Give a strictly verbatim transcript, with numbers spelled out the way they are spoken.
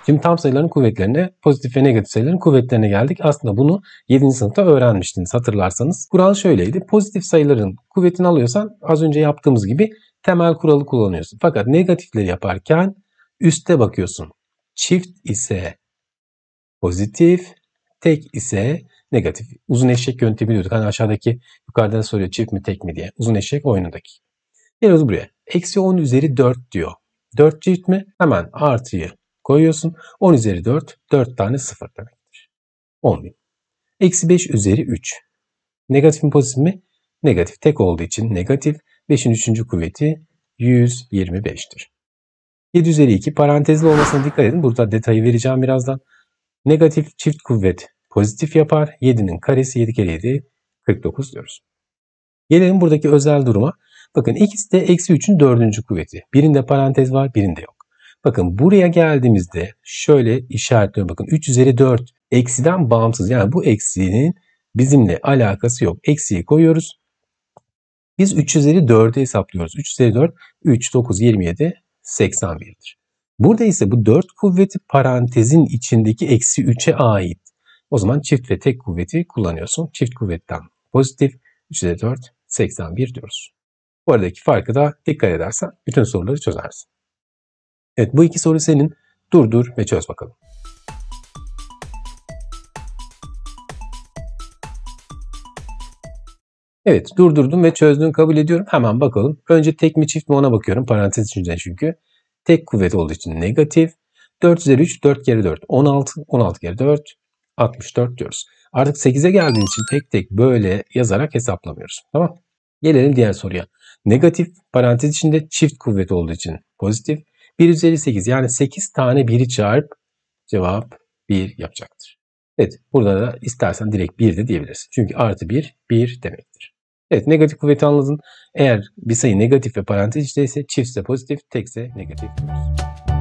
Şimdi tam sayıların kuvvetlerine, pozitif ve negatif sayıların kuvvetlerine geldik. Aslında bunu yedinci sınıfta öğrenmiştiniz hatırlarsanız. Kural şöyleydi. Pozitif sayıların kuvvetini alıyorsan az önce yaptığımız gibi temel kuralı kullanıyorsun. Fakat negatifleri yaparken üste bakıyorsun. Çift ise pozitif, tek ise negatif. Uzun eşek yöntemi diyorduk. Hani aşağıdaki yukarıdan soruyor çift mi tek mi diye. Uzun eşek oyunundaki. Geliyoruz buraya. Eksi on üzeri dört diyor. dört çift mi? Hemen artıyı koyuyorsun. on üzeri dört, dört tane sıfır demektir. on bin. Eksi beş üzeri üç. Negatif mi pozitif mi? Negatif. Tek olduğu için negatif. beşin üçüncü kuvveti yüz yirmi beştir. yedi üzeri iki. Parantezli olmasına dikkat edin. Burada detayı vereceğim birazdan. Negatif çift kuvvet pozitif yapar. yedinin karesi yedi kere yedi kırk dokuz diyoruz. Gelelim buradaki özel duruma. Bakın ikisi de eksi üçün dördüncü kuvveti. Birinde parantez var, birinde yok. Bakın buraya geldiğimizde şöyle işaretliyorum. Bakın üç üzeri dört eksiden bağımsız. Yani bu eksinin bizimle alakası yok. Eksiyi koyuyoruz. Biz üç üzeri dördü hesaplıyoruz. üç üzeri dört, üç, dokuz, yirmi yedi, seksen bir'dir. Burada ise bu dört kuvveti parantezin içindeki eksi üçe ait. O zaman çift ve tek kuvveti kullanıyorsun. Çift kuvvetten pozitif üç üzeri dört, seksen bir diyoruz. Bu aradaki farkı da dikkat edersen bütün soruları çözersin. Evet, bu iki soru senin. Durdur ve çöz bakalım. Evet, durdurdum ve çözdüğünü kabul ediyorum. Hemen bakalım. Önce tek mi çift mi ona bakıyorum. Parantez içinde çünkü. Tek kuvvet olduğu için negatif. dört üzeri üç, dört kere dört, on altı. on altı kere dört, altmış dört diyoruz. Artık sekize geldiğin için tek tek böyle yazarak hesaplamıyoruz. Tamam. Gelelim diğer soruya. Negatif parantez içinde çift kuvvet olduğu için pozitif. bir üzeri sekiz yani sekiz tane biri çarp cevap bir yapacaktır. Evet, burada da istersen direkt bir de diyebilirsin. Çünkü artı bir, bir demektir. Evet, negatif kuvveti anladın. Eğer bir sayı negatif ve parantez içindeyse çiftse pozitif, tekse negatif diyoruz.